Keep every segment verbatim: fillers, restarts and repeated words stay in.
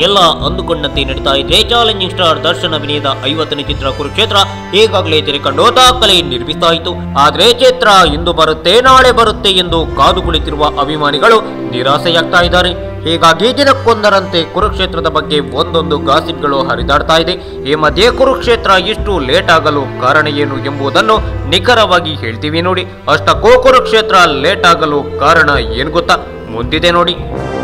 ಎಲ್ಲ ಅಂದುಕೊಂಡಂತೆ ನಡೀತಾ ಇದ್ರೆ ಚಾಲೆಂಜಿಂಗ್ ಸ್ಟಾರ್ ದರ್ಶನ್ ಅಭಿನಯದ ಐವತ್ತನೇ ಚಿತ್ರ ಕುರುಕ್ಷೇತ್ರ ಈಗಾಗಲೇ ತೆರೆಕಂಡು ದಾಖಲೆ ನಿರ್ಮಿಸಿತಾಯಿತು. ಆದ್ರೆ ಚಿತ್ರ ಇಂದು ಬರುತ್ತೆ ನಾಳೆ ಬರುತ್ತೆ ಎಂದು ಕಾದು ಕುಳಿತಿರುವ ಅಭಿಮಾನಿಗಳು ನಿರಾಸೆಯಾಗ್ತಾ ಇದ್ದಾರೆ. ಹೀಗಾಗಿ ದಿನಕ್ಕೊಂದರಂತೆ ಕುರುಕ್ಷೇತ್ರದ ಬಗ್ಗೆ ಒಂದೊಂದು ಗಾಸಿಪ್ಗಳು ಹರಿದಾಡ್ತಾ ಇದೆ. ಈ ಮಧ್ಯೆ ಕುರುಕ್ಷೇತ್ರ ಇಷ್ಟು ಲೇಟ್ ಆಗಲು ಕಾರಣ ಏನು ಎಂಬುದನ್ನು ನಿಖರವಾಗಿ ಹೇಳ್ತೀವಿ ನೋಡಿ. ಅಷ್ಟಕ್ಕೂ ಕುರುಕ್ಷೇತ್ರ ಲೇಟ್ ಆಗಲು ಕಾರಣ ಏನು ಗೊತ್ತಾ? ಮುಂದಿದೆ ನೋಡಿ.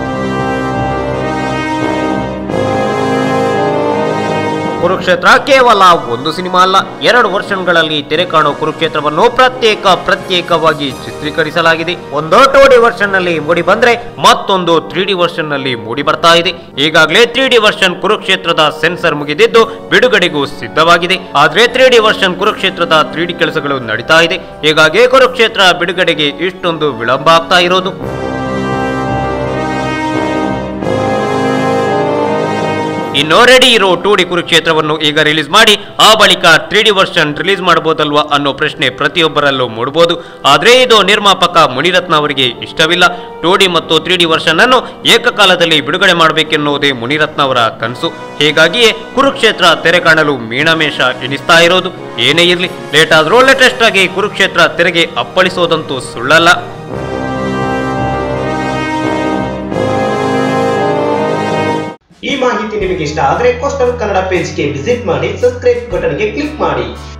ಕುರುಕ್ಷೇತ್ರ ಕೇವಲ ಒಂದು ಸಿನಿಮಾ ಅಲ್ಲ, ಎರಡು ವರ್ಷಗಳಲ್ಲಿ ತೆರೆ ಕಾಣೋ ಕುರುಕ್ಷೇತ್ರವನ್ನು ಪ್ರತ್ಯೇಕ ಪ್ರತ್ಯೇಕವಾಗಿ ಚಿತ್ರೀಕರಿಸಲಾಗಿದೆ. ಒಂದು ಟೂ ಡಿ ವರ್ಷನ್ ನಲ್ಲಿ ಮೂಡಿ ಬಂದ್ರೆ ಮತ್ತೊಂದು ತ್ರೀ ಡಿ ವರ್ಷನ್ ನಲ್ಲಿ ಮೂಡಿ ಬರ್ತಾ ಇದೆ. ಈಗಾಗಲೇ ತ್ರೀ ಡಿ ವರ್ಷನ್ ಕುರುಕ್ಷೇತ್ರದ ಸೆನ್ಸರ್ ಮುಗಿದಿದ್ದು ಬಿಡುಗಡೆಗೂ ಸಿದ್ಧವಾಗಿದೆ. ಆದ್ರೆ ತ್ರೀ ಡಿ ವರ್ಷನ್ ಕುರುಕ್ಷೇತ್ರದ ತ್ರೀ ಡಿ ಕೆಲಸಗಳು ನಡೀತಾ ಇದೆ. ಹೀಗಾಗಿ ಕುರುಕ್ಷೇತ್ರ ಬಿಡುಗಡೆಗೆ ಇಷ್ಟೊಂದು ವಿಳಂಬ ಆಗ್ತಾ ಇರೋದು. ಇನ್ನು ರೆಡಿ ಇರೋ ಟೂ ಡಿ ಕುರುಕ್ಷೇತ್ರವನ್ನು ಈಗ ರಿಲೀಸ್ ಮಾಡಿ ಆ ಬಳಿಕ ತ್ರೀ ಡಿ ವರ್ಷನ್ ರಿಲೀಸ್ ಮಾಡಬಹುದಲ್ವಾ ಅನ್ನೋ ಪ್ರಶ್ನೆ ಪ್ರತಿಯೊಬ್ಬರಲ್ಲೂ ಮೂಡಬಹುದು. ಆದ್ರೆ ಇದು ನಿರ್ಮಾಪಕ ಮುನಿರತ್ನ ಅವರಿಗೆ ಇಷ್ಟವಿಲ್ಲ. ಟೂ ಡಿ ಮತ್ತು ತ್ರೀ ಡಿ ವರ್ಷನ್ ಅನ್ನು ಏಕಕಾಲದಲ್ಲಿ ಬಿಡುಗಡೆ ಮಾಡಬೇಕೆನ್ನುವುದೇ ಮುನಿರತ್ನ ಅವರ ಕನಸು. ಹೀಗಾಗಿಯೇ ಕುರುಕ್ಷೇತ್ರ ತೆರೆ ಕಾಣಲು ಮೀನಮೇಷ ಎನಿಸ್ತಾ ಇರೋದು. ಏನೇ ಇರಲಿ, ಲೇಟ್ ಆದ್ರೂ ಲೇಟೆಸ್ಟ್ ಆಗಿ ಕುರುಕ್ಷೇತ್ರ ತೆರೆಗೆ ಅಪ್ಪಳಿಸೋದಂತೂ ಸುಳ್ಳಲ್ಲ. ಈ ಮಾಹಿತಿ ನಿಮಗೆ ಇಷ್ಟ ಆದರೆ ಕೋಸ್ಟಲ್ ಕನ್ನಡ ಪೇಜ್ಗೆ ವಿಸಿಟ್ ಮಾಡಿ, ಸಬ್ಸ್ಕ್ರೈಬ್ ಬಟನ್ಗೆ ಕ್ಲಿಕ್ ಮಾಡಿ.